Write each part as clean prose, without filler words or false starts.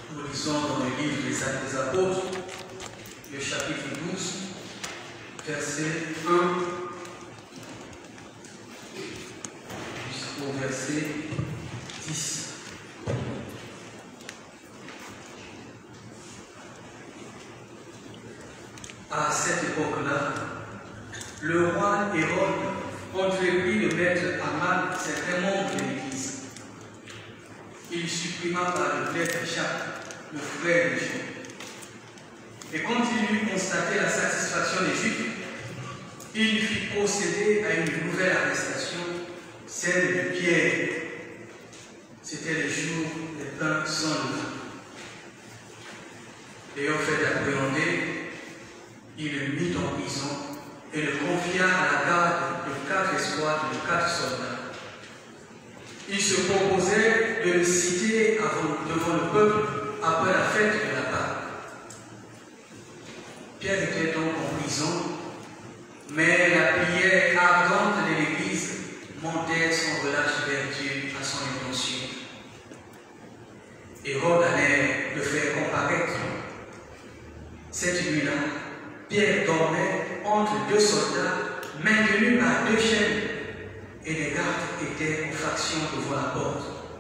Nous lisons dans le livre des Actes des Apôtres, le chapitre 12, verset 1 jusqu'au verset 10. À cette époque-là, le roi Hérode entreprit de mettre à mal certains membres de l'Église. Il supprima par le prêtre Jacques, le frère de Jean. Et quand il eut constaté la satisfaction des Juifs, il fit procéder à une nouvelle arrestation, celle de Pierre. C'était le jour des pains sans levain. L'ayant fait appréhender, il le mit en prison et le confia à la garde de 4 escouades de 4 soldats. Il se proposait de le citer devant le peuple après la fête de la Pâque. Pierre était donc en prison, mais la prière ardente de l'Église montait sans relâche vers Dieu à son intention. Hérode allait le faire comparaître. Cette nuit-là, Pierre dormait entre 2 soldats maintenus par 2 chaînes et les gardes étaient en faction devant la porte.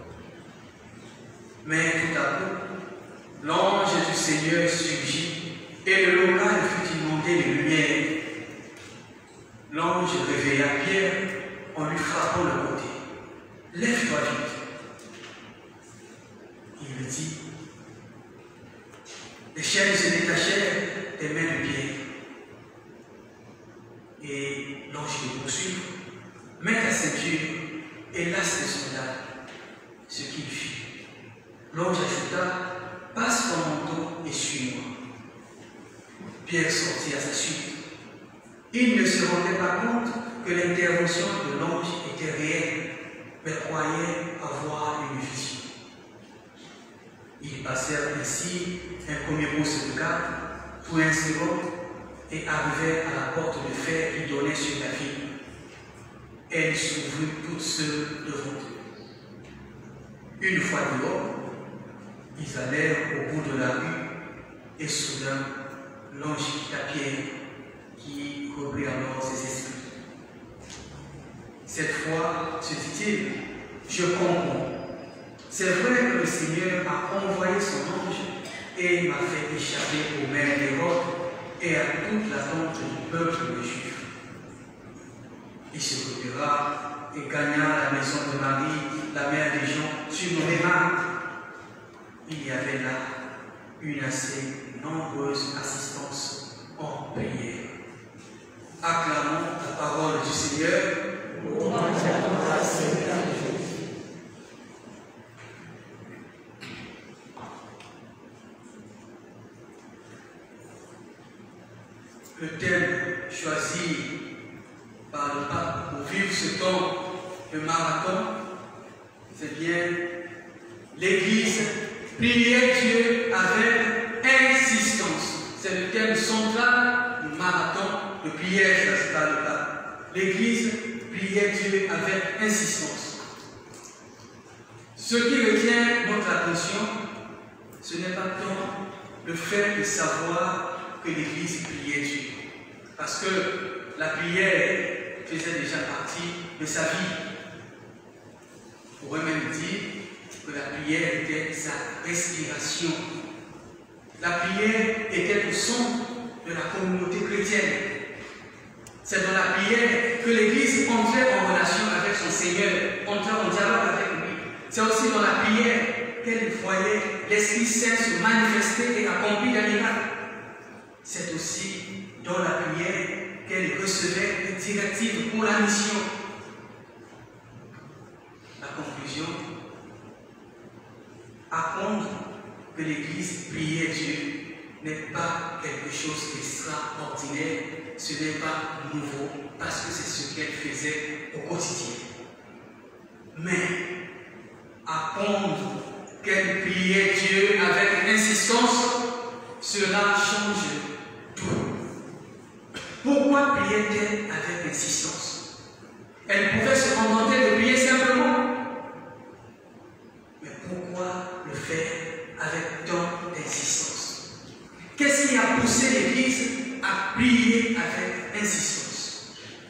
Mais tout à coup, l'ange du Seigneur surgit et le local fut inondé de lumière. L'ange réveilla Pierre en lui frappant le côté. « Lève-toi vite !» Il lui dit. Les chaînes se détachèrent des mains de Pierre. Et l'ange le poursuit, met la ceinture et lasse les soldats, ce qu'il fit. L'ange ajouta, passe ton manteau et suis-moi. Pierre sortit à sa suite. Il ne se rendait pas compte que l'intervention de l'ange était réelle, mais croyait avoir une vision. Ils passèrent ainsi un premier poste de garde, puis un second, et arrivèrent à la porte de fer qui donnait sur la ville. Elle s'ouvrit toute seule devant eux. Une fois dehors, ils allèrent au bout de la rue, et soudain, l'ange quitta Pierre, qui reprit alors ses esprits. Cette fois, se dit-il, je comprends. C'est vrai que le Seigneur a envoyé son ange et m'a fait échapper aux mains d'Hérode et à toute l'attente du peuple des Juifs. Il se retira et gagna la maison de Marie, la mère des gens, surnommée Marthe. Il y avait là une assez nombreuse assistance en prière. Acclamons la parole du Seigneur. Le thème choisi par le pape pour vivre ce temps de marathon, c'est bien l'Église priait Dieu avec insistance. C'est le thème central du marathon de prière choisi par le pape. L'Église priait Dieu avec insistance. Ce qui retient notre attention, ce n'est pas tant le fait de savoir que l'Église priait Dieu. Parce que la prière faisait déjà partie de sa vie. On pourrait même dire que la prière était sa respiration. La prière était au centre de la communauté chrétienne. C'est dans la prière que l'Église entrait en relation avec son Seigneur, entrait en dialogue avec lui. C'est aussi dans la prière qu'elle voyait l'Esprit Saint se manifester et accomplir des miracles. C'est aussi dans la prière qu'elle recevait des directives pour la mission. La conclusion, apprendre que l'Église priait Dieu n'est pas quelque chose d'extraordinaire, ce n'est pas nouveau, parce que c'est ce qu'elle faisait au quotidien. Mais apprendre qu'elle priait Dieu avec insistance, cela change tout. Pourquoi priait-elle avec insistance? Elle pouvait se contenter de prier simplement. Mais pourquoi le faire avec tant d'insistance? Qu'est-ce qui a poussé l'Église à prier avec insistance?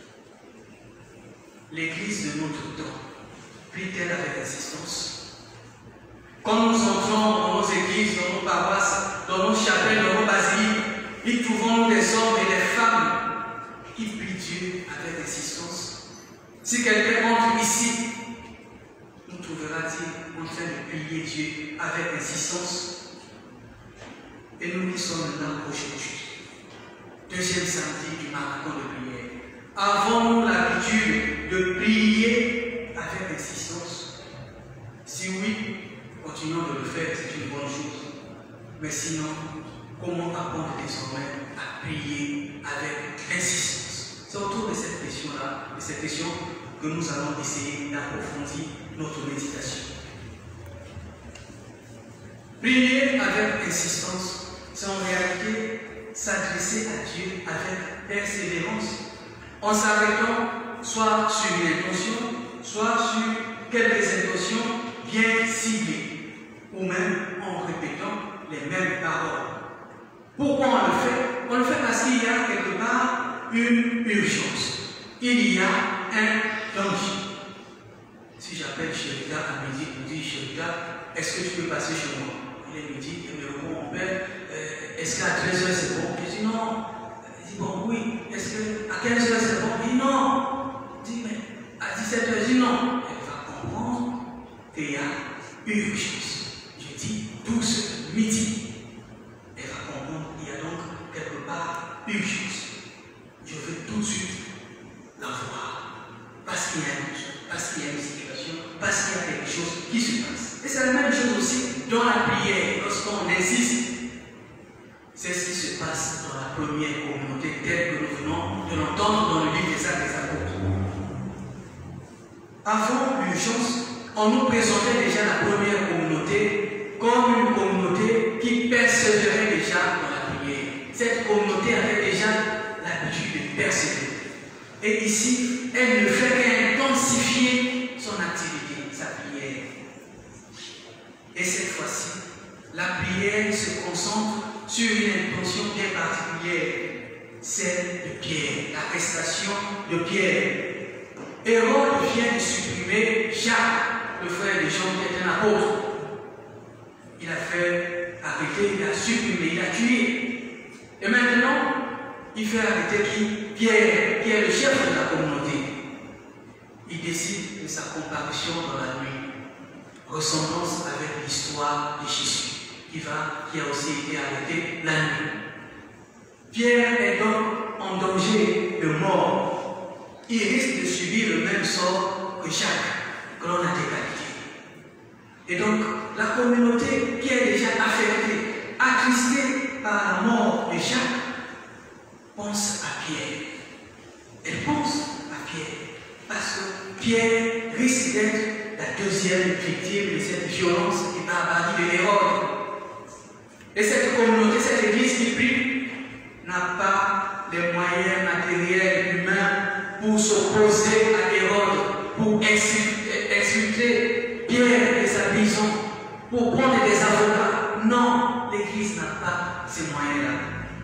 L'Église de notre temps prie-t-elle avec insistance? Quand nous entrons dans nos églises, dans nos paroisses, dans nos chapelles, dans nos basiliques, y trouvons des hommes et des femmes qui prient Dieu avec insistance. Si quelqu'un entre ici, nous trouvera-t-il en train de prier Dieu avec insistance? Et nous qui sommes là aujourd'hui, deuxième samedi du marathon de prière, avons-nous l'habitude de prier avec insistance? Si oui, continuons de le faire, c'est une bonne chose. Mais sinon, comment apprendre désormais à prier avec insistance? C'est autour de cette question-là, de cette question que nous allons essayer d'approfondir notre méditation. Prier avec insistance, c'est en réalité s'adresser à Dieu avec persévérance, en s'arrêtant soit sur une intention, soit sur quelques intentions bien ciblées, ou même en répétant les mêmes paroles. Pourquoi on le fait? On le fait parce qu'il y a quelque part une urgence. Il y a un danger. Si j'appelle Chérida à midi, je me dis, Chérida, est-ce que tu peux passer chez moi? Il me dit, mon père, est-ce qu'à 13h c'est bon? Je dis non. Il dit bon, oui. Est-ce qu'à 15h c'est bon? Il dit non. Je dis mais à 17h, je dis non. Elle va comprendre qu'il y a urgence. Je dis 12 midi. Elle va comprendre qu'il y a donc quelque part urgence. Je veux tout de suite la voir. Parce qu'il y a une chose, parce qu'il y a une situation, parce qu'il y a quelque chose qui se passe. Et c'est la même chose aussi dans la prière, lorsqu'on insiste. C'est ce qui se passe dans la première communauté telle que nous venons de l'entendre dans le livre des Actes des Apôtres. Avant l'urgence, on nous présentait déjà la première communauté comme une communauté qui persévérait déjà dans la prière. Cette communauté avait déjà l'habitude de persévérer. Et ici, elle ne fait qu'intensifier son activité, sa prière. Et cette fois-ci, la prière se concentre sur une intention bien particulière, celle de Pierre, l'arrestation de Pierre. Hérode vient de supprimer Jacques, le frère de Jean qui est un apôtre. Il a fait arrêter, il a supprimé, il a tué. Et maintenant, il fait arrêter qui? Pierre, qui est le chef de la communauté. Il décide de sa comparution dans la nuit. Ressemblance avec l'histoire de Jésus, qui a aussi été arrêté la nuit. Pierre est donc en danger de mort. Il risque de subir le même sort que Jacques, que l'on a décapité. Et donc, la communauté qui est déjà affectée, attristée par la mort de Jacques, pense à Pierre. Elle pense à Pierre. Parce que Pierre risque d'être la deuxième victime de cette violence et barbarie de Hérode. Et cette communauté, cette église qui prie, n'a pas les moyens matériels, humains pour s'opposer à Hérode, pour exfiltrer Pierre de sa prison, pour prendre des avocats. Non, l'église n'a pas ces moyens-là.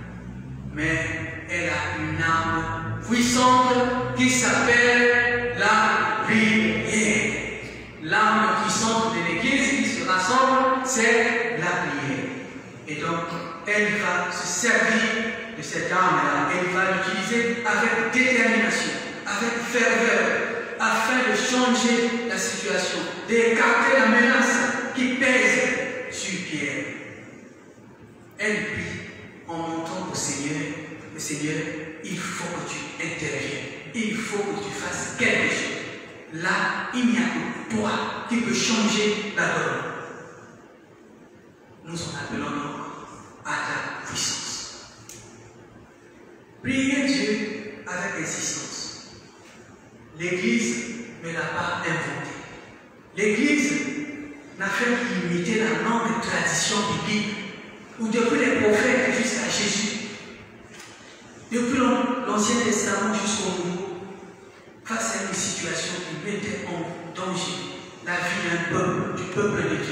Mais elle a une arme puissante qui s'appelle la prière. L'arme puissante de l'église qui se rassemble, c'est la prière. Et donc, elle va se servir de cette arme-là, elle va l'utiliser avec détermination, avec ferveur, afin de changer la situation, d'écarter la menace qui pèse sur Pierre. Elle prie en montrant au Seigneur, le Seigneur, il faut que tu interviennes, il faut que tu fasses quelque chose. Là, il n'y a que toi qui peux changer la donne. Nous en appelons donc à la puissance. Priez Dieu avec insistance. L'Église ne l'a pas inventé. L'Église n'a fait qu'imiter la langue et tradition biblique, où depuis les prophètes jusqu'à Jésus, depuis l'Ancien Testament jusqu'au Nouveau, face à une situation qui mettait en danger la vie d'un peuple, du peuple de Dieu,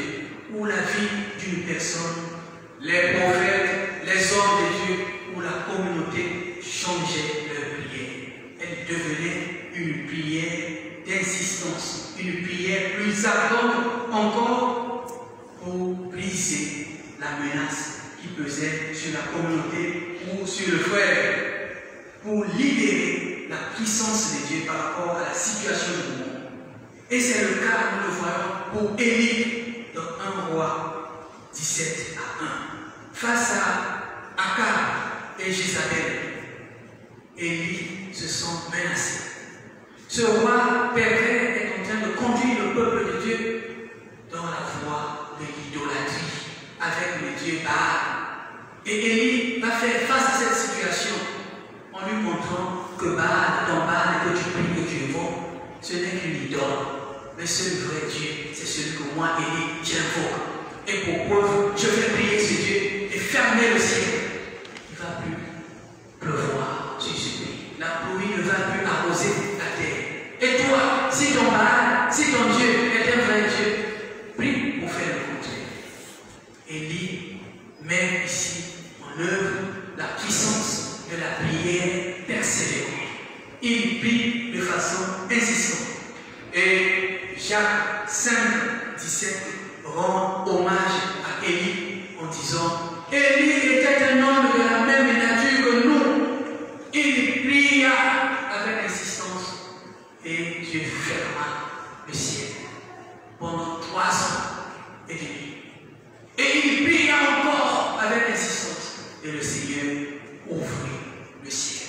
ou la vie d'une personne, les prophètes, les hommes de Dieu ou la communauté changeaient leur prière. Elle devenait une prière d'insistance, une prière plus ardente encore pour briser la menace qui pesait sur la communauté ou sur le frère, pour libérer la puissance de Dieu par rapport à la situation du monde. Et c'est le cas, nous le voyons, pour Élie dans 1 Roi 17 à 1. Face à Akab et Jézabel, Élie se sent menacé. Ce roi pervers est en train de conduire le peuple de Dieu dans la voie de l'idolâtrie avec le Dieu Baal. Et Élie va faire face à cette situation en lui montrant que Baal, ton Baal que tu pries, que tu évoques, ce n'est qu'une idole. Le seul vrai Dieu, c'est celui que moi, Élie, j'invoque. Et pour preuve, je vais prier ce Dieu et fermer le ciel. Il ne va plus pleuvoir sur ce pays. La pluie ne va plus arroser la terre. Et toi, si ton Baal, si ton Dieu est un vrai Dieu, prie pour faire le contraire. Élie met ici en œuvre la puissance de la prière persévérante. Il prie de façon insistante. Et Jacques 5, 17 rend hommage à Élie en disant: Élie était un homme de la même nature que nous. Il pria avec insistance et Dieu ferma le ciel pendant 3 ans et demi. Et il pria encore avec insistance et le Seigneur ouvrit le ciel.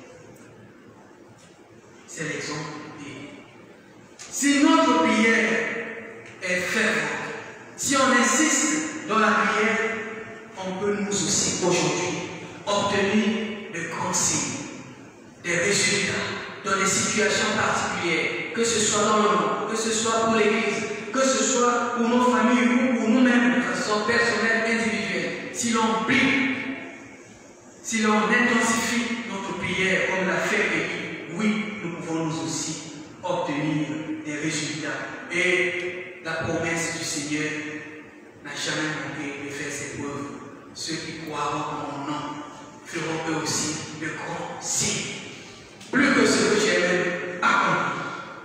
C'est l'exemple d'Élie. Si notre prière est fervente, si on insiste dans la prière, on peut nous aussi aujourd'hui obtenir de grands signes, des résultats dans des situations particulières, que ce soit dans le monde, que ce soit pour l'Église, que ce soit pour nos familles ou pour nous-mêmes de façon personnelle, individuelle. Si l'on prie, si l'on intensifie notre prière comme l'a fait Élie, oui, nous pouvons nous aussi obtenir des résultats. Et la promesse du Seigneur n'a jamais manqué de faire ses preuves. Ceux qui croiront en mon nom feront eux aussi de grands signes, plus que ce que j'ai même accompli.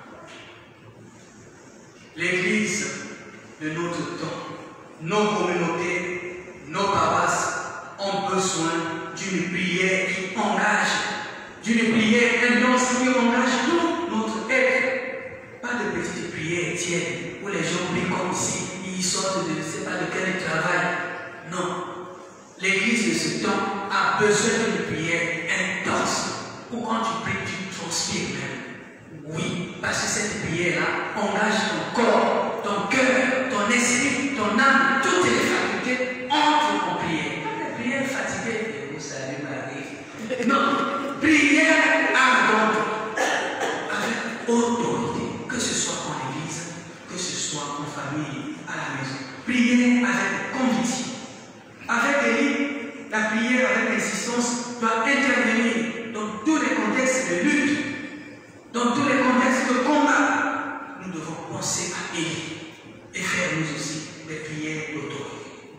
L'Église de notre temps, nos communautés, nos paroisses ont besoin d'une prière qui engage, d'une prière intense qui engage tout notre être. Pas de petites prières tièdes où les gens prient comme ici, ils sortent de ne sais pas de quel travail. Non. L'Église de ce temps a besoin d'une prière intense. Ou quand tu pries, tu transpires même. Oui, parce que cette prière-là engage ton corps, ton cœur, ton esprit, ton âme, toutes les facultés entrent en prière. Pas des prières fatiguées. Vous savez, Marie. Non, prière ardente, avec autorité, que ce soit en Église, que ce soit en famille, à la maison. Prière avec conviction. Avec Élie, la prière avec insistance doit intervenir dans tous les contextes de lutte, dans tous les contextes de combat. Nous devons penser à Élie et faire nous aussi des prières d'autorité.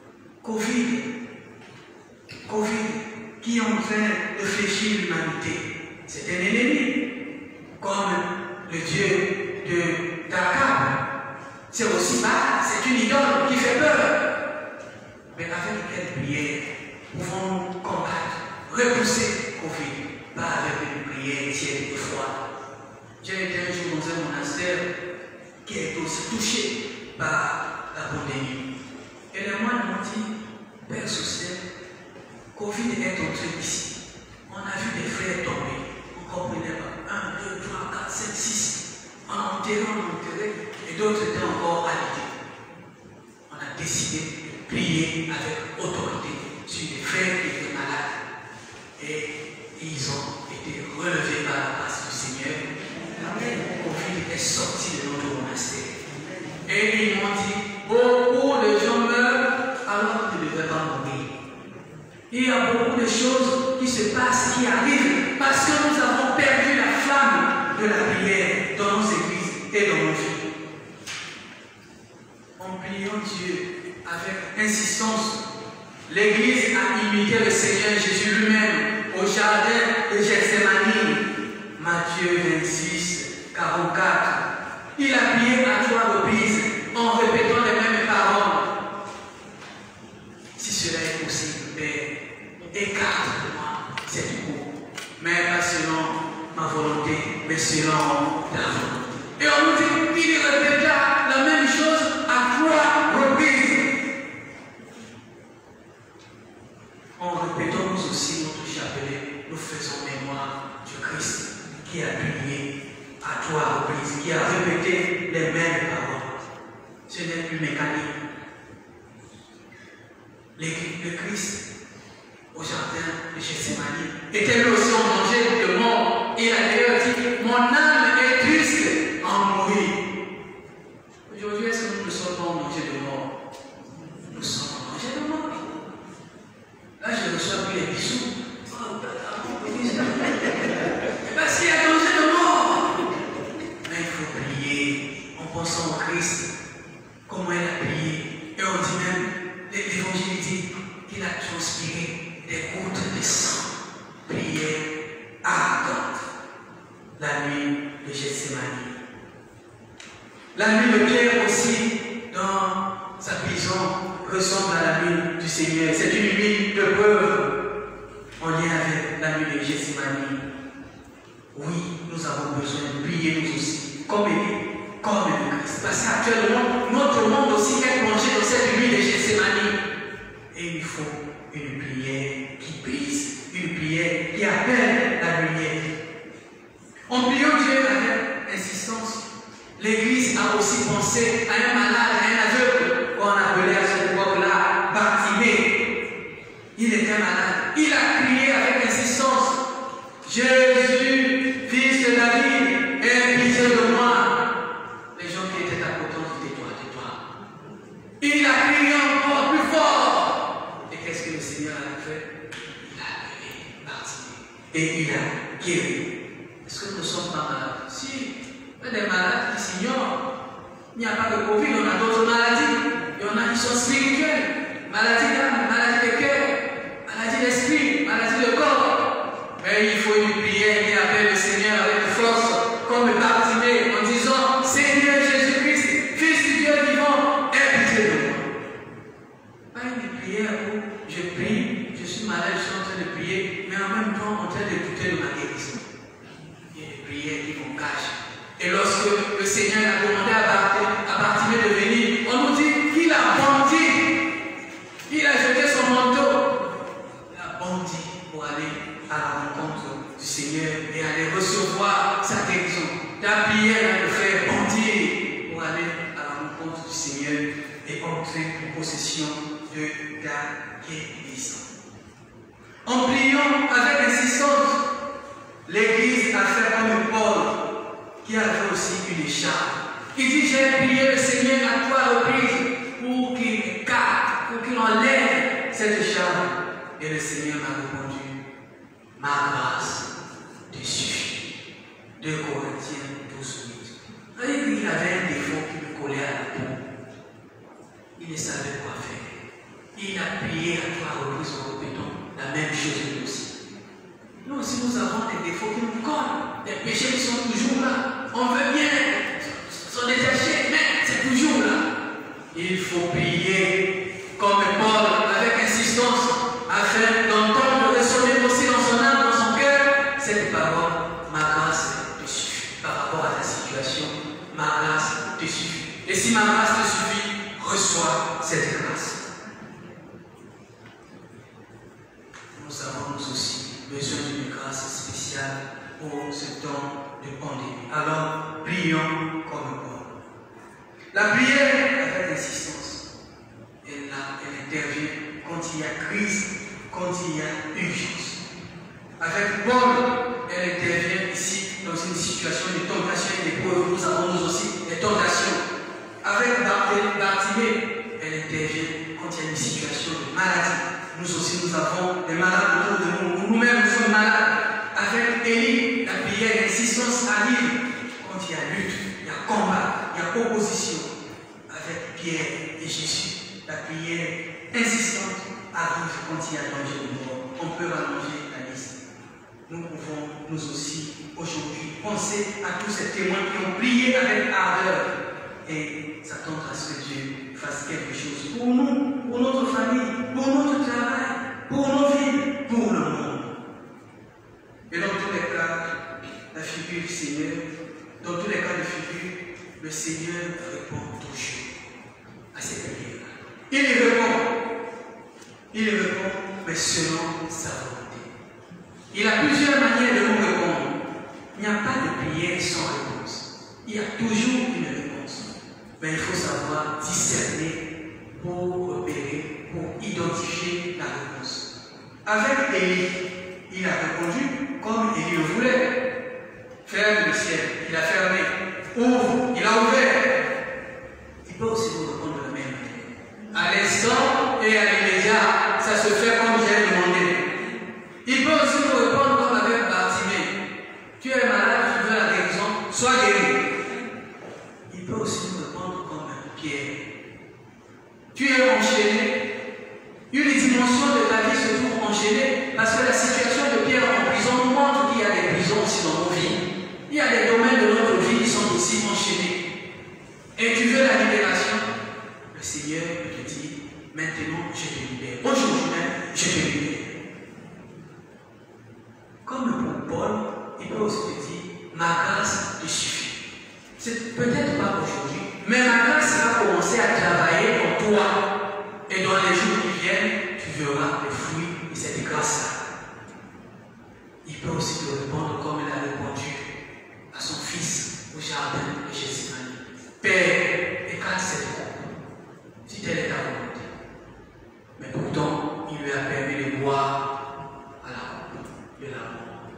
Covid, qui est en train de fléchir l'humanité, c'est un ennemi, comme le Dieu d'Akab. C'est aussi mal, c'est une idole qui fait peur. Mais avec quelle prière pouvons-nous combattre, repousser Covid? Pas avec une prière tiède et froide. J'ai été un jour dans un monastère qui est aussi touché par la pandémie. Et les moines m'ont dit: Père Soussel, Covid est entré ici. On a vu des frères tomber. On ne comprenait pas. 1, 2, 3, 4, 5, 6. On a enterré, et d'autres étaient encore alités. On a décidé de prier avec autorité sur des frères qui étaient malades. Et ils ont été relevés par la grâce du Seigneur. Le Covid est sorti de notre monastère. Et ils m'ont dit: beaucoup de gens meurent alors qu'ils ne devaient pas mourir. Il y a beaucoup de choses qui se passent, qui arrivent, parce que nous avons perdu la flamme de la prière dans nos églises et dans nos vies. en priant Dieu avec insistance. L'Église a imité le Seigneur Jésus lui-même au jardin de Gethsémani. Matthieu 26, 44. Il a prié à 3 reprises en répétant les mêmes paroles. Si cela est possible, Père, écarte de moi cette coupe, mais pas selon ma volonté, mais selon ta volonté. Et on nous dit qu'il répéta la même chose à 3 reprises. En répétant nous aussi notre chapelet, nous faisons mémoire du Christ qui a prié à 3 reprises, qui a répété les mêmes paroles. Ce n'est plus mécanique. Le Christ, au jardin de Gethsémani, était lui aussi en danger de mort. Il a d'ailleurs dit, mon âme est triste en mourir. Aujourd'hui, est-ce que nous ne sommes pas en danger de mort? Nous sommes en danger de mort. Là, je reçois plus les bisous. Parce qu'il y a danger de mort. Mais il faut prier en pensant au Christ, comment il a prié. Et on dit même, l'évangile dit qu'il a transpiré des gouttes de sang. Prière ardente. La nuit de Gethsémani. La nuit de Pierre aussi, dans sa prison, ressemble à la nuit du Seigneur. C'est une nuit de preuve en lien avec la nuit de Gethsémani. Oui, nous avons besoin de prier nous aussi, comme le Christ. Parce qu'actuellement, notre monde aussi est plongé dans cette nuit de Gethsémani. Et il faut une prière qui brise, une prière qui appelle la lumière. En priant Dieu avec insistance, l'Église a aussi pensé à un malade, à un aveugle, qu'on appelait à cette époque-là Bartimée. Il était malade. Il a crié avec insistance, Jésus, fils de David, aie pitié de moi. Les gens qui étaient à côté ont dit, tais-toi. Il a crié encore plus fort. Et qu'est-ce que le Seigneur a fait? Il a appelé Bartimée. Et il a guéri. Est-ce que nous ne sommes pas malades? Si. Il y a des malades qui s'ignorent. Il n'y a pas de Covid, on a d'autres maladies. Il y en a qui sont spirituelles. Maladie d'âme, maladie de cœur, maladie d'esprit, maladie de corps. Mais il faut une prière qui appelle le Seigneur avec force, comme Bartimée, en disant, Seigneur Jésus-Christ, Fils du Dieu vivant, aie pitié de moi. Pas une prière où je prie, je suis malade, je suis en train de prier, mais en même temps en train d'écouter de ma guérison. Il y a des prières qui m'en cachent. Et lorsque le Seigneur a demandé à Bartimée de venir, on nous dit qu'il a bondi. Il a jeté son manteau. Il a bondi pour aller à la rencontre du Seigneur et aller recevoir sa guérison. Ta prière va le faire bondir pour aller à la rencontre du Seigneur et entrer en possession de ta guérison. En priant avec insistance, l'Église a fait comme Paul, qui avait aussi une écharpe. Il dit, j'ai prié le Seigneur à 3 reprises pour qu'il écarte, pour qu'il enlève cette écharpe. Et le Seigneur m'a répondu, ma grâce te suffit. 2 Corinthiens 12:8. Il avait un défaut qui me collait à la peau. Il ne savait quoi faire. Il a prié à 3 reprises en répétant la même chose que nous aussi. Nous aussi, nous avons des défauts qui nous collent, des péchés qui sont toujours là. On veut bien s'en détacher, mais c'est toujours là. Il faut prier comme Paul, avec insistance, afin d'entendre résonner aussi dans son âme, dans son cœur, cette parole, ma grâce te suffit. Par rapport à ta situation, ma grâce te suffit. Et si ma grâce te suffit, reçois cette grâce. Nous avons nous aussi besoin d'une grâce spéciale pour ce temps de pandémie. Alors, prions comme Paul. La prière avec insistance, elle intervient quand il y a crise, quand il y a urgence. Avec Paul, elle intervient ici dans une situation de tentation et d'épreuve. Nous avons nous aussi des tentations. Avec Bartimée, elle intervient quand il y a une situation de maladie. Nous aussi, nous avons des malades autour de nous. Nous-mêmes, nous sommes malades. Avec Élie, la prière d'insistance arrive quand il y a lutte, il y a combat, il y a opposition. avec Pierre et Jésus, la prière insistante arrive quand il y a danger de mort. On peut rallonger la liste. Nous pouvons, nous aussi, aujourd'hui, penser à tous ces témoins qui ont prié avec ardeur et s'attendre à ce que Dieu fasse quelque chose pour nous, pour notre famille, pour notre travail, pour nos vies, pour le monde. Et dans tous les cas, la figure du Seigneur, dans tous les cas de figure, le Seigneur répond toujours à ces prières. Il y répond, mais selon sa volonté. Il a plusieurs manières de nous répondre. Il n'y a pas de prière sans réponse. Il y a toujours une réponse. Mais il faut savoir discerner pour repérer, pour identifier la réponse. Avec Élie, il a répondu comme Élie le voulait. Ferme le ciel, il a fermé. Ouvre, il a ouvert. Il peut aussi vous répondre de la même manière. À l'instant et à l'immédiat, ça se fait comme j'ai demandé. Il peut aussi vous répondre comme avec Bartimée. Tu es malade, tu veux la guérison, sois guéri. Il peut aussi vous répondre comme Pierre. Tu es enchaîné. Une dimension de ta vie se trouve enchaînée parce que la situation de Pierre en prison nous montre qu'il y a des prisons aussi dans nos vies. Il y a des domaines de notre vie qui sont aussi enchaînés. Et tu veux la libération. Le Seigneur te dit, maintenant je te libère. Aujourd'hui même, je te libère. Comme pour Paul, il peut aussi te dire, ma grâce te suffit. C'est peut-être pas aujourd'hui, mais ma grâce va commencer à travailler en toi. Et dans les jours qui viennent, tu verras les fruits de cette grâce-là. Il peut aussi te répondre comme il a répondu à son fils au jardin de Gethsémani. Père, écarte cette coupe, si telle est ta volonté. Mais pourtant, il lui a permis de boire à la coupe de la mort.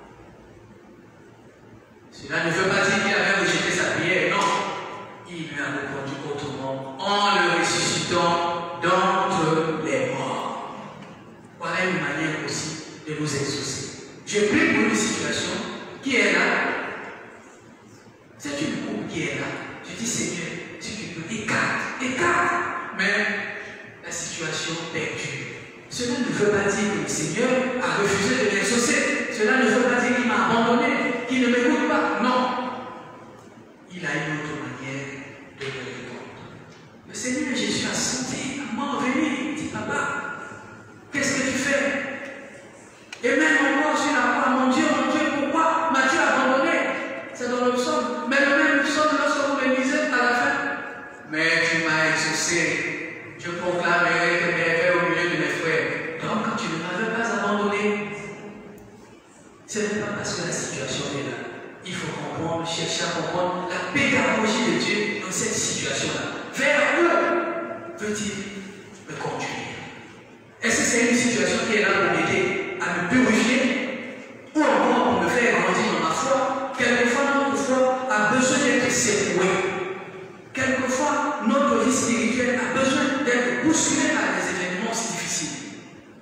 Cela ne veut pas dire qu'il avait rejeté sa prière, non. Il lui a répondu autrement en le ressuscitant d'entre les morts. Voilà une manière aussi de nous exaucer. Je prie pour une situation qui est là. C'est une coupe qui est là. Je dis, Seigneur, si tu peux, écarte. Mais la situation perdure. Cela ne veut pas dire que le Seigneur a refusé de l'exaucer. Cela ne veut pas dire qu'il m'a abandonné, qu'il ne m'écoute pas. Non. Il a une autre manière de me répondre. Le Seigneur Jésus a senti la mort venir. Il dit, papa, qu'est-ce que tu fais? Et même encore sur la croix, mon Dieu, pourquoi m'as-tu abandonné? C'est dans le psaume. Mais le même psaume, lorsque vous me lisez à la fin, mais tu m'as exaucé. Je proclamerai tes merveilles au milieu de mes frères. Donc, tu ne m'avais pas abandonné. Ce n'est pas parce que la situation est là. Il faut comprendre, chercher à comprendre la pédagogie de Dieu dans cette situation-là. Vers où peut-il me conduire? Est-ce que c'est une situation qui est là pour m'aider à me purifier ou encore pour me faire grandir dans ma foi? Quelquefois, notre foi a besoin d'être secouée. Quelquefois, notre vie spirituelle a besoin d'être bousculée par des événements difficiles.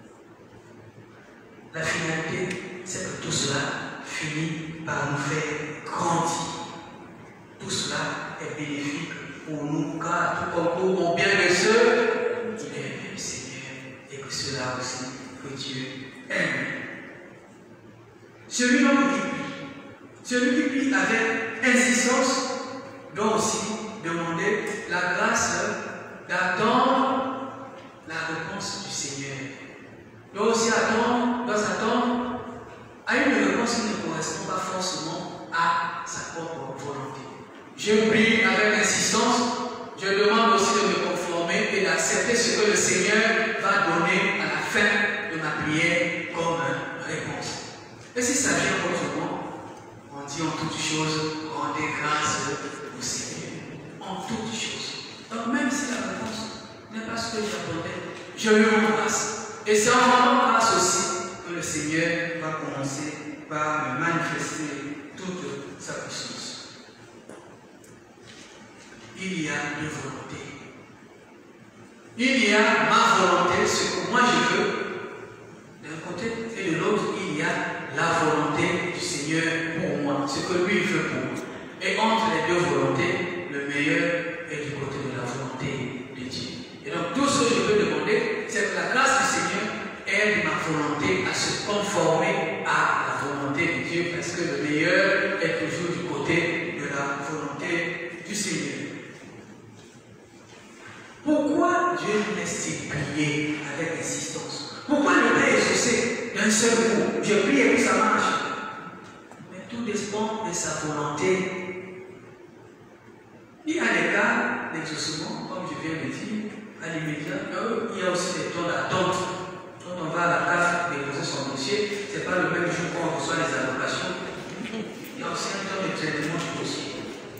La finalité, c'est que tout cela finit par nous faire grandir. Tout cela est bénéfique pour nous, car tout comme pour bien de ceux qui aiment le Seigneur, et que cela aussi que Dieu aime. Celui qui prie avec insistance doit aussi demander la grâce d'attendre la réponse du Seigneur. Doit s'attendre à une réponse qui ne correspond pas forcément à sa propre volonté. Je prie avec insistance, je demande aussi de me conformer et d'accepter ce que le Seigneur va donner à la fin de ma prière comme réponse. Et si ça vient autrement, on dit en toutes choses, rendez grâce au Seigneur. En toutes choses. Donc même si la réponse n'est pas ce que j'attendais, je lui rends grâce. Et c'est en rendant grâce aussi que le Seigneur va commencer par me manifester toute sa puissance. Il y a deux volontés. Il y a ma volonté, ce que moi je veux, d'un côté, et de l'autre, il y a la volonté du Seigneur pour moi, ce que lui veut pour moi. Et entre les deux volontés, le meilleur est du côté de la volonté volonté à se conformer à la volonté de Dieu, parce que le meilleur est toujours du côté de la volonté du Seigneur. Pourquoi Dieu nous laisse prier avec insistance? Pourquoi ne pas exaucer d'un seul coup? Je prie et puis ça marche. Mais tout dépend de sa volonté. Il y a des cas d'exaucement, comme je viens de dire, à l'immédiat. Il y a aussi des temps d'attente. Quand on va à la CAF déposer son dossier, ce n'est pas le même jour qu'on reçoit les allocations. Il y a aussi un temps de traitement du dossier.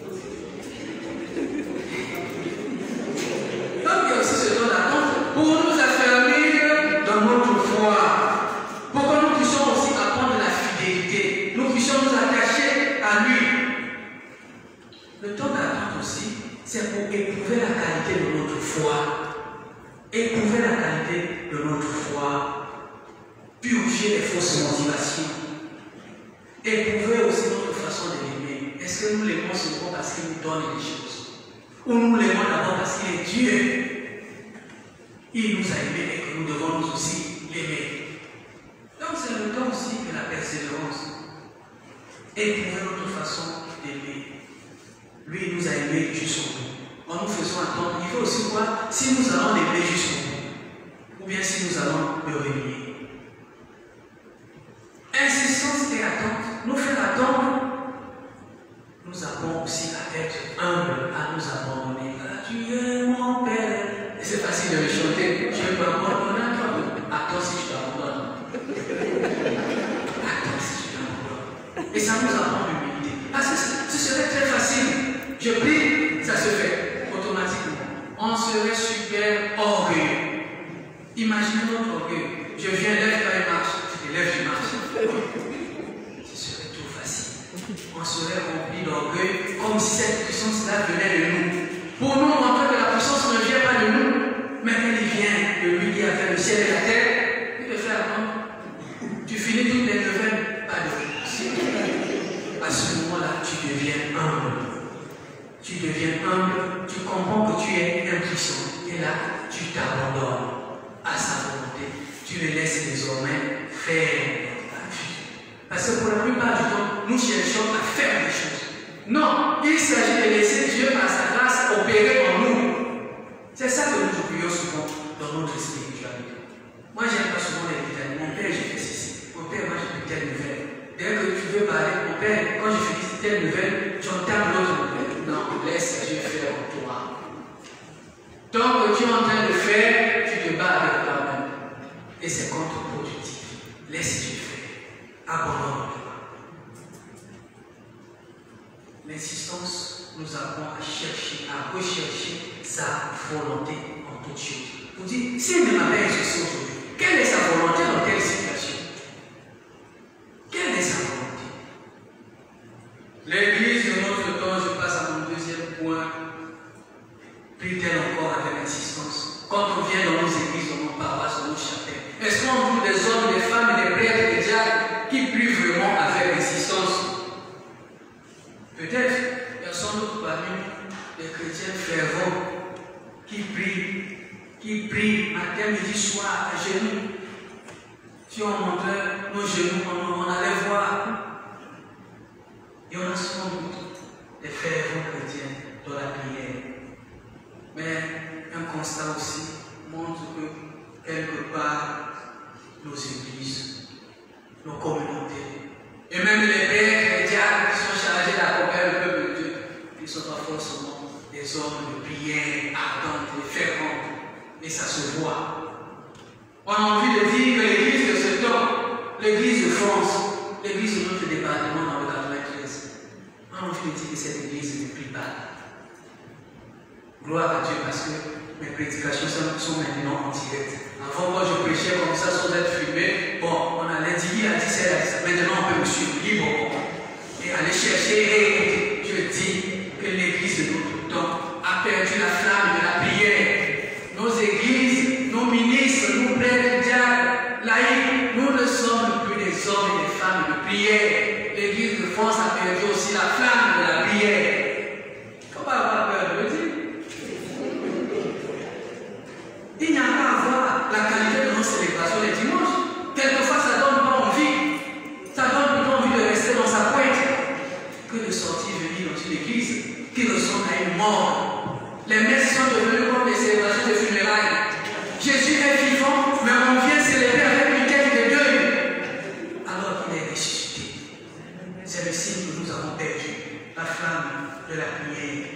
Donc il y a aussi ce temps d'attente pour nous affermir dans notre foi, pour que nous puissions aussi apprendre la fidélité, nous puissions nous attacher à lui. Le temps d'attente aussi, c'est pour éprouver la qualité de notre foi. Éprouver la qualité de notre foi, purger les fausses motivations, éprouver aussi notre façon de l'aimer. Est-ce que nous l'aimons seulement parce qu'il nous donne des choses? Ou nous l'aimons d'abord parce qu'il est Dieu? Il nous a aimés et que nous devons nous aussi l'aimer. Donc c'est le temps aussi de la persévérance. Éprouver notre façon d'aimer. Lui, il nous a aimés jusqu'au bout. En nous faisant attendre, il faut aussi voir si nous allons l'aimer jusqu'au bout, ou bien si nous allons le renier. Insistance et attente, nous faire attendre, nous avons aussi à être humbles, à nous abandonner. Ah, tu es mon Père. Et c'est facile de le chanter. Je m'abandonne à toi. Attends si je t'abandonne. Attends si je t'abandonne. Et ça nous apprend l'humilité. Parce que ce serait très facile. Je prie, ça se fait. Automatiquement, on serait super orgueilleux. Imaginez notre orgueil. Je viens, lève quand il marche, je te lève, tu marches. Ce serait trop facile. On serait rempli d'orgueil comme si cette puissance-là venait de nous. Pour nous montrer que la puissance ne vient pas de nous, mais qu'elle vient de lui qui a fait le ciel et la terre. Il le fait attendre. Tu finis toutes les neuvaines, pas de réponse. À ce moment-là, tu deviens humble. Tu deviens humble, tu comprends que tu es impuissant. Et là, tu t'abandonnes à sa volonté. Tu le laisses désormais faire ta vie. Parce que pour la plupart du temps, nous cherchons à faire des choses. Non, il s'agit de laisser Dieu par sa grâce opérer en nous. C'est ça que nous oublions souvent dans notre spiritualité. Moi, j'aime pas souvent les détails. Mon père, j'ai fait ceci. Mon père, moi, j'ai fait telle nouvelle. Dès que tu veux parler, mon père, quand je fais telle nouvelle, j'entame l'autre nouvelle. Non, laisse Dieu faire en toi. Tant que tu es en train de faire, tu te bats avec toi-même. Et c'est contre-productif. Laisse Dieu faire. Abandonne-toi. L'insistance nous apprend à chercher, à rechercher sa volonté en toutes choses. Vous dites, si elle m'avait exaucé aujourd'hui, quelle est sa volonté dans quelle situation? Quelle est sa volonté? L'église de notre temps, je passe à mon deuxième point, prie-t-elle encore avec insistance? Quand on vient dans nos églises, dans nos paroisses, dans nos chapelles, est-ce qu'on trouve des hommes, des femmes, des prêtres, des diacres qui prient vraiment avec insistance? Peut-être, il y a sans doute parmi des chrétiens fervents qui prient matin, midi, soir, à genoux. Si on montrait nos genoux, on allait voir. Et on a sans doute des fervents chrétiens dans la prière. Mais un constat aussi montre que quelque part, nos églises, nos communautés, et même les pères chrétiens qui sont chargés d'accompagner le peuple de Dieu, ils ne sont pas forcément des hommes de prière ardentes et ferventes. Et ça se voit. On a envie de dire que l'église de ce temps, l'église de France, l'église de notre département dans le 93, on a envie de dire que cette église ne prie pas. Gloire à Dieu, parce que mes prédications sont maintenant en direct. Avant, moi, je prêchais comme ça sans être filmé. Bon, on allait dire, il a dit ça. Maintenant, on peut me suivre libre. Et aller chercher et je dis que l'église de notre temps a perdu la flamme de la prière. Nos églises, nos ministres, nos prêtres, diacres, laïcs, nous ne sommes plus des hommes et des femmes de prière. L'église de France a perdu aussi la flamme de la prière. Il ne faut pas avoir peur de le dire. Il n'y a pas à voir la qualité de nos célébrations les dimanches. les messes sont devenues comme des célébrations de funérailles. Jésus est vivant, mais on vient célébrer avec une tête de deuil. Alors qu'il est ressuscité. C'est le signe que nous avons perdu, la flamme de la prière.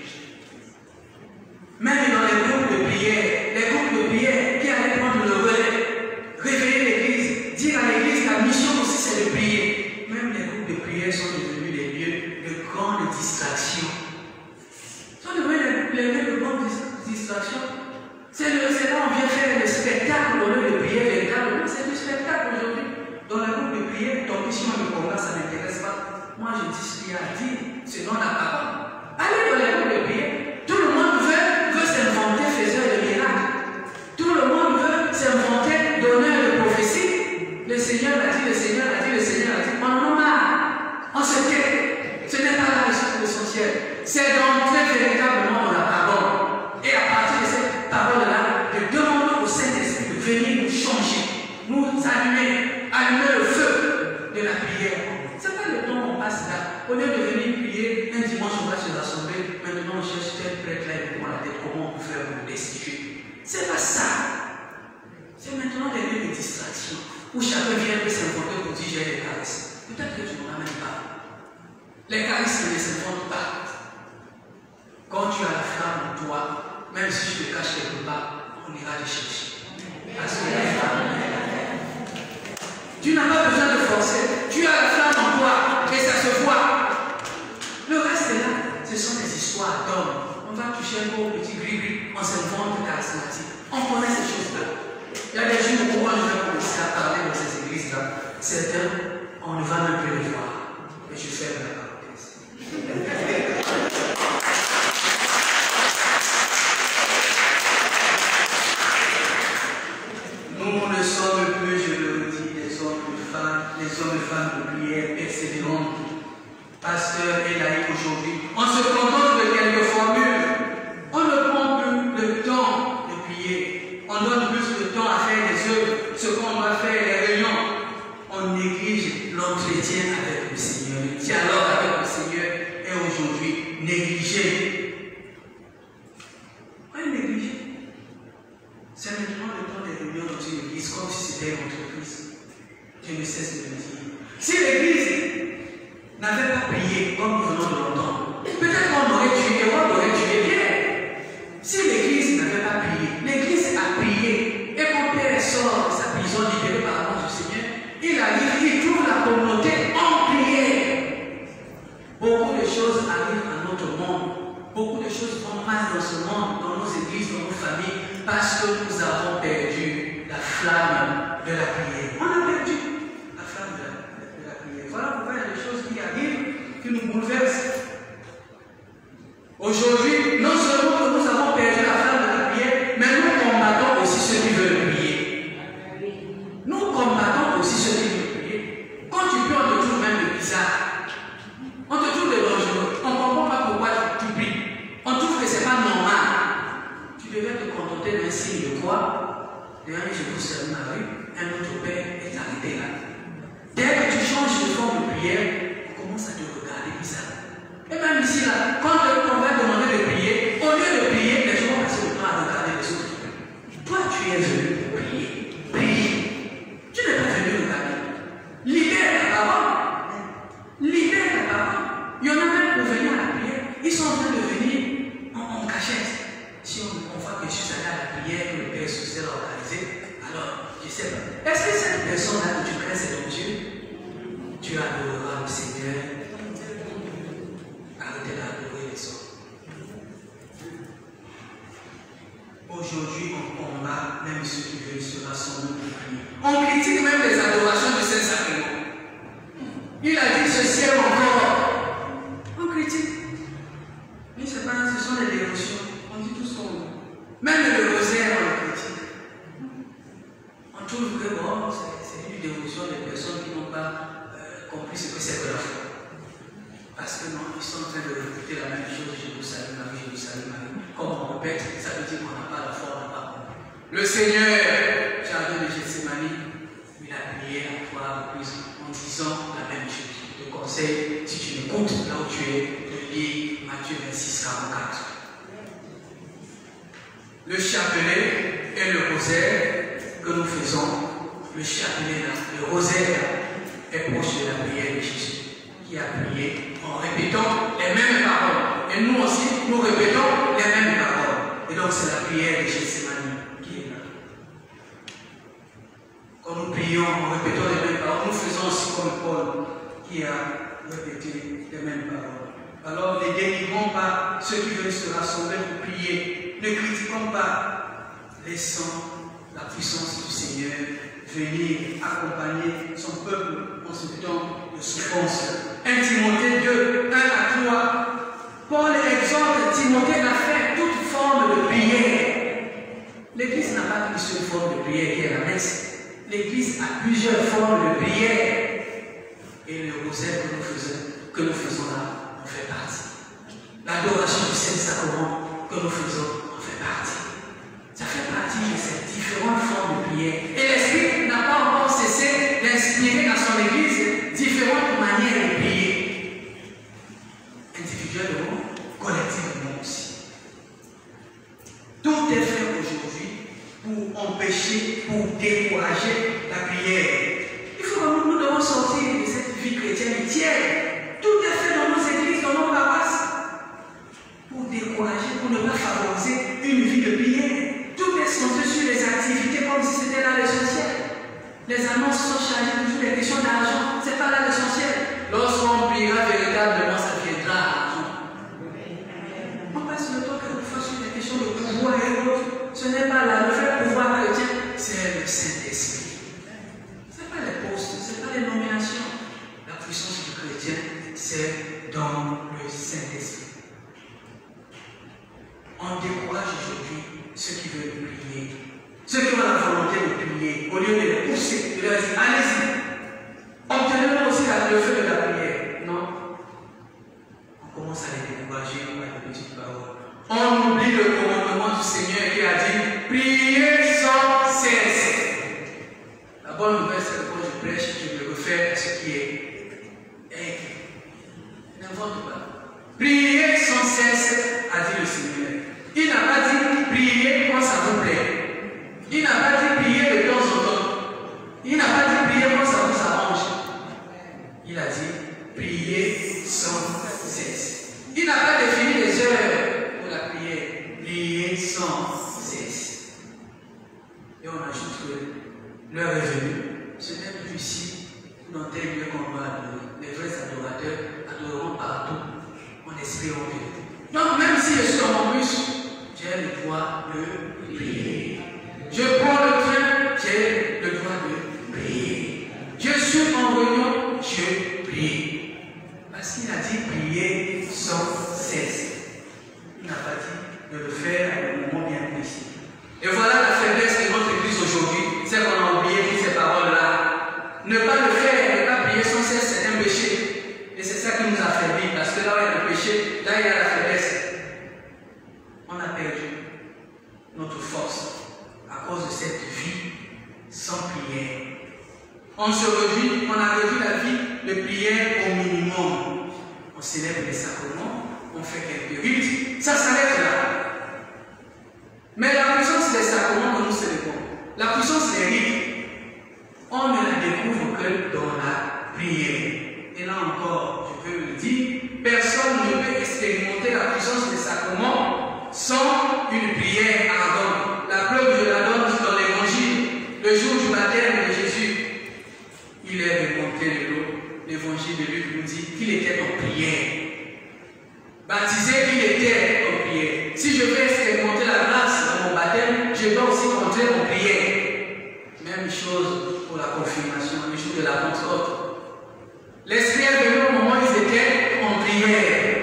Même dans les groupes de prière qui allaient prendre le relais, réveiller l'église, dire à l'église la mission aussi c'est de prier. Même les groupes de prière sont devenus des lieux de grande distraction. Sont devenus les lieux de grande distraction. C'est là où on vient faire le spectacle au lieu de prière véritable. C'est du spectacle aujourd'hui. Dans le groupe de prière, ton mission de combat, ça ne m'intéresse pas. Moi, je dis ce qu'il y a à dire selon la parole. Allez dans les groupes de prière. Tout le monde veut s'inventer faiseur de miracles. Tout le monde veut s'inventer donneur de prophétie. Le Seigneur a dit, le Seigneur a dit, le Seigneur a dit. On en a marre. On se tait. Ce n'est pas là l'essentiel. C'est d'entrer véritablement dans la parole. Et à partir de cette parole-là, de demander au Saint-Esprit de venir nous changer, nous allumer le feu de la prière. C'est pas le temps qu'on passe là. Au lieu de venir prier, un dimanche on va se rassembler, maintenant on cherche tel prêtre là et pour la tête, comment on peut faire pour le destituer. C'est pas ça. C'est maintenant des lieux de distraction où chacun vient s'inventer pour dire j'ai des caresses. Peut-être que tu n'en as même pas. Les caresses ne s'inventent pas. Quand tu as la flamme en toi, même si je te cache quelque part, on ira te chercher. Parce que la flamme, tu n'as pas besoin de forcer. Tu as la flamme en toi et ça se voit. Le reste là, ce sont des histoires d'hommes. On va toucher un beau petit gris-gris, on s'invente charismatique. On connaît ces choses-là. Il y a des jours où je vais commencer à parler dans ces églises-là. Certains, on ne va même plus les voir. Et je ferme la parenthèse. Nous ne sommes plus, je le dis, des hommes et femmes de prière persévérantes. Pasteur Elaï aujourd'hui, on se contente de quelques formules. On ne prend plus le temps de prier. On donne plus de temps à faire des œuvres, ce qu'on doit faire, les réunions. On néglige l'entretien avec le Seigneur, le dialogue avec le Seigneur est aujourd'hui négligé. On est négligé. C'est maintenant le temps des réunions dans une église comme si c'était une entreprise. Je ne cesse de le dire. Si l'église n'avait pas prié comme nous venons de l'entendre, peut-être qu'on aurait tué, on aurait tué bien. Si l'église n'avait pas prié, l'église a prié, et mon père sort de sa prison libéré par l'amour du Seigneur, il arrive, il trouve la communauté en prière. Beaucoup de choses arrivent à notre monde, beaucoup de choses vont mal dans ce monde, dans nos églises, dans nos familles, parce que nous avons perdu la flamme de la prière. On a perdu la flamme de la prière. Voilà pourquoi il y a des choses qui arrivent, qui nous bouleversent. Aujourd'hui, non seulement que nous avons perdu la flamme de la prière, mais nous combattons aussi ceux qui veulent prier. Nous combattons aussi ceux qui veulent prier. Quand tu pries, on te trouve même de bizarre. On te trouve de dangereux. On ne comprend pas pourquoi tu pries. On trouve que ce n'est pas normal. Tu devais te contenter d'un signe de croix. D'ailleurs, je vous salue Marie, un autre père est arrêté là. Dès que tu changes de forme de prière, on commence à te regarder bizarre. Et même ici, là, quand on va demander de prier, au lieu de prier, les gens vont passer le temps à regarder les autres. Toi, tu es venu pour prier. Prier. Tu n'es pas venu regarder. Libère la parole. Libère la parole. Il y en a même pour venir à la prière. Ils sont en train de venir en cachette. Si on voit que je suis allé à la prière, que le Père social a organisé, alors, je ne sais pas. Est-ce que cette personne-là que tu crées, c'est ton Dieu? Tu adoreras le Seigneur. Arrêtez d'adorer les autres. Aujourd'hui, on combat même ceux qui veulent se rassembler pour prier. On critique même les adorations du Saint-Sacrement. Il a dit ceci encore. On critique. Mais ce sont les dévotions. On dit tout ce qu'on veut. Même le rosaire, on le critique. On trouve que bon, c'est une dévotion des personnes qui n'ont pas compris ce que c'est que la foi. Parce que non, ils sont en train de répéter la même chose. Je vous salue Marie, je vous salue Marie. Comme on répète, ça veut dire qu'on n'a pas la foi, on n'a pas compris. Le Seigneur, jardin de Gethsémani, il a prié à 3 reprises en disant la même chose. Je te conseille, si tu m'écoutes là où tu es, de lire Matthieu 26, 44. le chapelet et le rosaire que nous faisons. Le chapelet, le rosaire est proche de la prière de Jésus, qui a prié en répétant les mêmes paroles. Et nous aussi, nous répétons les mêmes paroles. Et donc c'est la prière de Gethsémani qui est là. Quand nous prions en répétant les mêmes paroles, nous faisons aussi comme Paul qui a répété les mêmes paroles. Alors ne dénigrons pas ceux qui veulent se rassembler pour prier. Ne critiquons pas. Laissons la puissance du Seigneur venir accompagner son peuple en ce temps de souffrance. 1 Timothée 2, 1 à 3. Paul exhorte Timothée à faire toute forme de prière. L'Église n'a pas qu'une seule forme de prière qui est la messe. L'Église a plusieurs formes de prière. Et le rosaire que nous faisons là, en fait partie. L'adoration du Saint-Sacrement que nous faisons en fait partie. Ça fait partie de ces différentes formes de prière. Et l'Esprit n'a pas encore cessé d'inspirer à son Église différentes manières de prier. Individuellement, collectivement aussi. Tout est fait aujourd'hui pour empêcher, pour décourager la prière. Il faut que nous devons sortir de cette vie chrétienne tiède. Tout est fait dans nos églises, dans nos paroisses, pour décourager, pour ne pas favoriser une vie de prière. Tout est centré sur les activités comme si c'était là l'essentiel. Les annonces sont chargées toujours des questions d'argent. Ce n'est pas là l'essentiel. Lorsqu'on priera véritablement, ça viendra à l'argent. On passe le temps quelquefois sur des questions de pouvoir et autres. Ce n'est pas là. Le vrai pouvoir chrétien, c'est le Saint-Esprit. Ce n'est pas les postes, ce n'est pas les nominations. La puissance du chrétien, c'est dans le Saint-Esprit. On décourage aujourd'hui ceux qui veulent prier, ceux qui ont la volonté de prier, au lieu de les pousser, de leur dire allez-y, obtenez-nous aussi le feu de la prière. Non, on commence à les décourager par les petites paroles. On oublie le commandement du Seigneur qui a dit priez sans cesse. La bonne nouvelle, c'est que quand je prêche, je me refais à ce qui est écrit. N'invente pas. Priez sans cesse, a dit le Seigneur. Il n'a pas dit prier quand ça vous plaît. Il n'a pas dit prier de temps en temps. Il n'a pas dit prier quand ça vous arrange. Il a dit prier sans cesse. Il n'a pas défini les heures pour la prière. Prier sans cesse. Et on ajoute que l'heure est venue. Ce n'est plus ici, dans tel lieu qu'on va adorer. Les vrais adorateurs adoreront partout, en esprit et en vérité. Donc même si je suis dans mon bus, j'ai le droit de prier. Je prends le train, j'ai le droit de prier. Je suis en réunion, je prie. Parce qu'il a dit prier sans cesse. Il n'a pas dit de le faire à un moment bien précis. Et voilà la faiblesse de notre Église aujourd'hui, c'est qu'on a oublié toutes ces paroles-là. Ne pas le faire, ne pas prier sans cesse, c'est un péché. Et c'est ça qui nous affaiblit, parce que là où il y a le péché, là il y a la faiblesse. On a perdu notre force à cause de cette vie sans prière. On se réduit, on a réduit la vie de prière au minimum. On célèbre les sacrements, on fait quelques rites, ça s'arrête là. Mais la puissance des sacrements que nous célébrons, la puissance des rites, on ne la découvre que dans la prière. Et là encore, je peux le dire, personne ne peut expérimenter la puissance des sacrements sans une prière ardente. La preuve, je la donne dans l'évangile. Le jour du baptême de Jésus, il est remonté de l'eau. L'évangile de Luc nous dit qu'il était en prière. Baptisé, il était en prière. Si je veux expérimenter la grâce dans mon baptême, je dois aussi entrer en prière. Même chose pour la confirmation, le jour de la Pentecôte. L'Esprit est venu au moment où ils étaient en prière.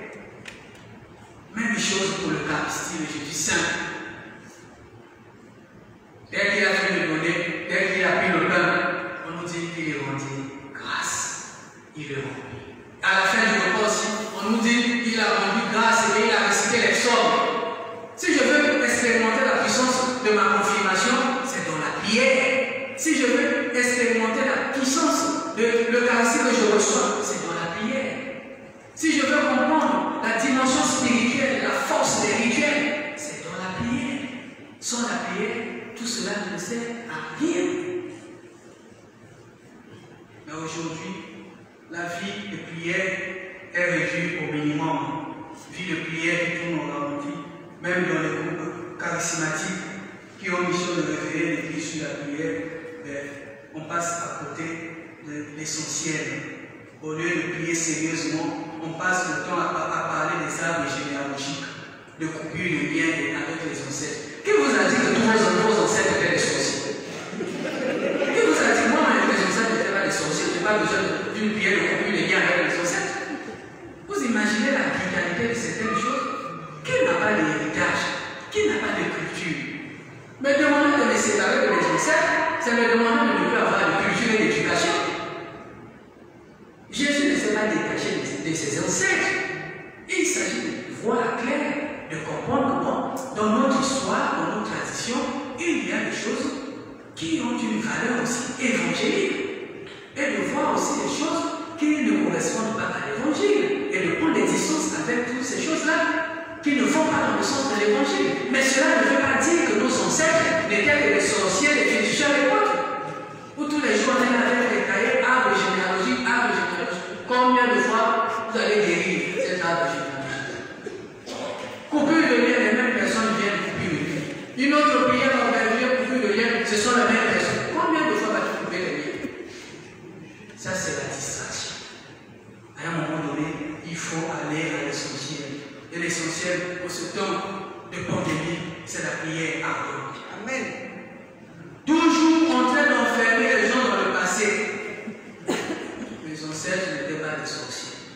Même chose pour l'Eucharistie, le Jésus Saint. Dès qu'il a fini de donner, dès qu'il a pris le pain, on nous dit qu'il est rendu grâce. Il est rempli. À la fin du repas aussi, on nous dit qu'il a rendu grâce et il a récité les psaumes. Si je veux expérimenter la puissance de ma confirmation, c'est dans la prière. Si je veux expérimenter la puissance de l'Eucharistie que je reçois, c'est dans la prière. Si je veux comprendre la dimension spirituelle, la force des rituels, c'est dans la prière. Sans la prière, tout cela ne sert à rien. Mais aujourd'hui, la vie de prière est réduite au minimum. Vie de prière qui tourne au ralenti, même dans les groupes charismatiques qui ont mission de réveiller l'Église sur la prière, on passe à côté de l'essentiel. Au lieu de prier sérieusement, on passe le temps à parler des arbres généalogiques, de coupure de liens avec les ancêtres. Qui vous a dit que tous vos ancêtres étaient des sorciers? Qui vous a dit que moi, mes ancêtres n'étaient pas des sorciers? Je n'ai pas besoin d'une prière de coupure de liens avec les ancêtres. Vous imaginez la brutalité de certaines choses? Qui n'a pas d'héritage? Qui n'a pas de culture? Me demander de me séparer de mes ancêtres, c'est me demander de ne plus avoir de culture et d'éducation. Jésus ne s'est pas détaché de ses ancêtres. Il s'agit de voir clair, de comprendre comment, dans notre histoire, dans nos traditions, il y a des choses qui ont une valeur aussi évangélique. Et de voir aussi des choses qui ne correspondent pas à l'évangile. Et de prendre des distances avec toutes ces choses-là qui ne vont pas dans le sens de l'évangile. Mais cela ne veut pas dire que nos ancêtres n'étaient que des sorciers, des féticheurs à l'époque. Où tous les jours on est là avec des cahiers, arbre généalogique, arbre généalogique. Combien de fois vous allez guérir cet arbre généalogique? Coupure de lien, les mêmes personnes viennent couper le lien. Une autre prière organisée, coupure de lien, ce sont les mêmes personnes. Combien de fois vas-tu couper les liens? Ça, c'est la distraction. À un moment donné, il faut aller à l'essentiel. Et l'essentiel pour ce temps de pandémie, c'est la prière ardente. Amen. Toujours en train d'enfermer les gens dans le passé. Les ancêtres n'étaient pas des sorciers.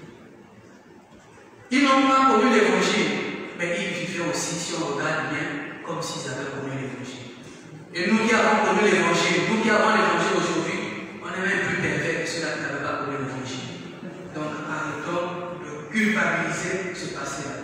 Ils n'ont pas connu l'évangile, mais ils vivaient aussi, si on regarde bien, comme s'ils avaient connu l'évangile. Et nous qui avons connu l'évangile, nous qui avons l'évangile aujourd'hui, on est même plus pervers que ceux-là qui n'avaient pas connu l'évangile. Donc arrêtons de culpabiliser ce passé-là.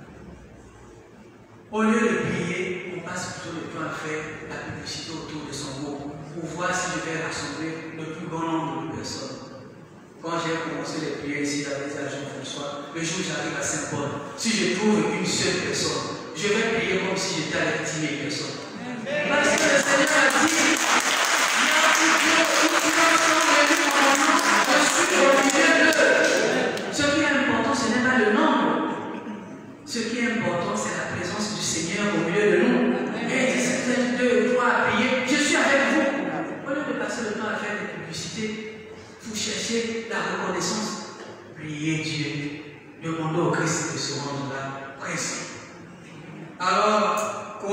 Au lieu de prier, on passe plutôt le temps à faire la publicité autour de son groupe pour voir si je vais rassembler le plus grand nombre de personnes. Quand j'ai commencé les prières ici avec Jean-François, le jour où j'arrive à Saint-Paul, si je trouve une seule personne, je vais prier comme si j'étais avec 10 000 personnes. Parce que le Seigneur a dit, il y a plus Dieu, où tu vas ensemble, je suis au milieu d'eux. Ce qui est important, ce n'est pas le nombre. Ce qui est important, c'est la présence du Seigneur au milieu de nous. Et il dit, c'est 2 ou 3 à prier, je suis avec vous. Au lieu de passer le temps à faire des publicités, vous cherchez la reconnaissance. Priez Dieu. Demandez au Christ de se rendre là, présent. Alors,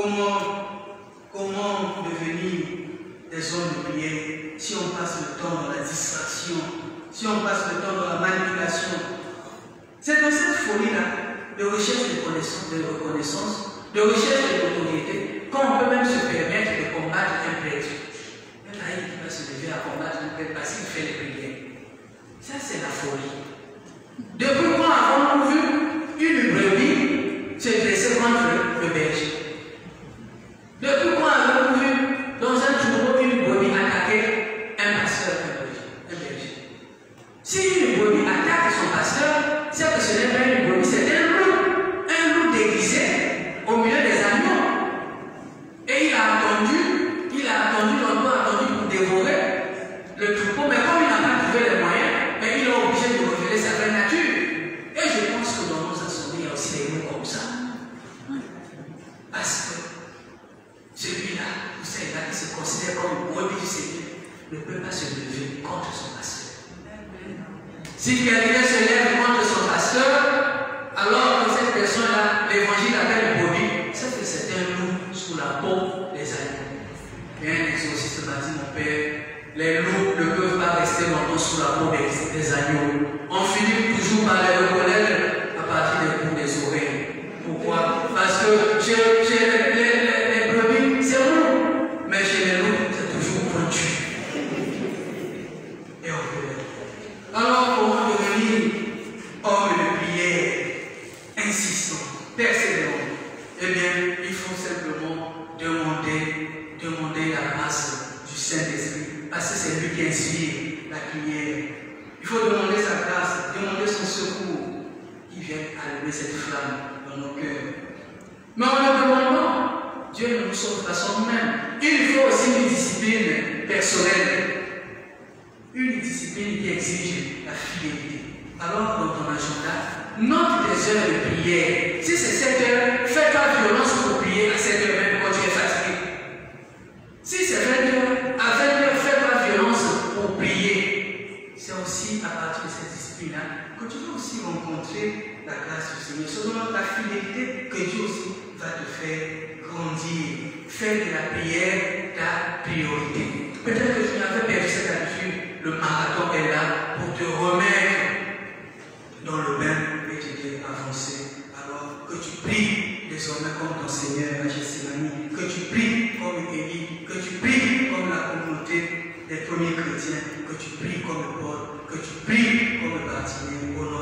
comment devenir des hommes de prière si on passe le temps dans la distraction, si on passe le temps dans la manipulation? C'est dans cette folie-là de recherche de reconnaissance, de recherche de notoriété, qu'on peut même se permettre de combattre un prêtre. Un laïc qui va se lever à combattre un prêtre parce qu'il fait les prières. Ça, c'est la folie. Depuis quand avons-nous vu une brebis se dresser contre le berger? Depuis quand avons-nous vu dans un troupeau une brebis attaquer un pasteur, un berger? Si une brebis attaque son pasteur, c'est que ce n'est pas une brebis, c'est un loup déguisé au milieu des agneaux. Et il a attendu pour dévorer le troupeau, mais comme il n'a pas trouvé les moyens, mais il est obligé de révéler sa vraie nature. Et je pense que dans nos assemblées, il y a aussi des loups comme ça. Parce que celui-là, ou celle-là qui se considère comme brebis du Seigneur, ne peut pas se lever contre son pasteur. Si quelqu'un se lève contre son pasteur, alors que cette personne-là, l'évangile appelle brebis, c'est que c'est un loup sous la peau des agneaux. Et un exorciste m'a dit, mon père, les loups ne peuvent pas rester longtemps sous la peau des agneaux. On finit toujours par les reconnaître à partir des bouts des oreilles. Pourquoi? Parce que chez les brebis, c'est roux, mais chez les loups, c'est toujours pointu. Et on peut. Alors, comment devenir homme de prière, insistant, persévérant? Eh bien, il faut simplement demander la grâce du Saint-Esprit, parce que c'est lui qui inspire la prière. Il faut demander sa grâce, demander son secours, qui vient allumer cette flamme dans nos cœurs. Mais en le demandant, Dieu ne nous sauve pas soi-même. Il faut aussi une discipline personnelle. Une discipline qui exige la fidélité. Alors, dans ton agenda, note des heures de prière. Si c'est 7 heures, fais-toi violence pour prier à 7 heures même quand tu es fatigué. Si c'est 20 heures, à 20 heures, fais-toi violence pour prier. C'est aussi à partir de cette discipline-là que tu vas aussi rencontrer la grâce du Seigneur. C'est dans ta fidélité que Dieu aussi va te faire grandir. Faire de la prière ta priorité. Peut-être que tu n'avais perdu cette habitude. Le marathon est là pour te remettre dans le bain et t'aider à avancer. Alors que tu pries désormais comme ton Seigneur à Gethsémani, que tu pries comme Élie, que tu pries comme la communauté des premiers chrétiens, que tu pries comme Paul, que tu pries comme Bartimée au nom